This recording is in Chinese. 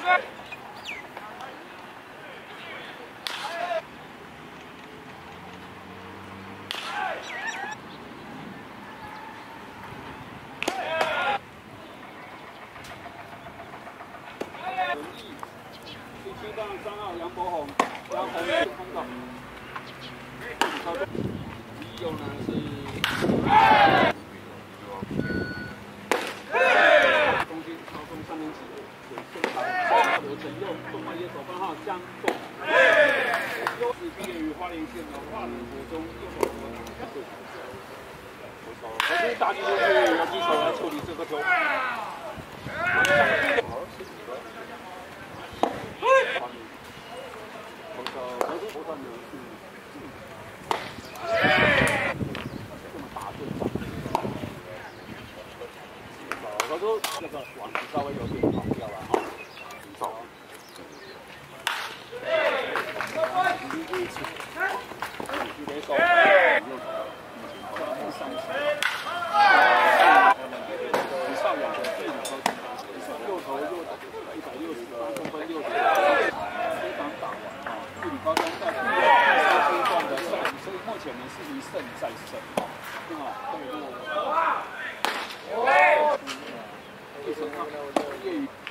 17棒3号杨博宏，杨宏是空手。第1呢是中军高中3年级，水线长刘成佑，中外野手8号江栋。是毕业于花莲县的华南国中右手国打队。可是打击出去，游击手来处理这个球。 我说那个网子稍微有点跑掉了哈，走。上两个最高右投右打168公分，右投非常打完啊，距离高中在第3阶段的赛季，所以目前呢是1胜再胜啊，对吧？对。 业余。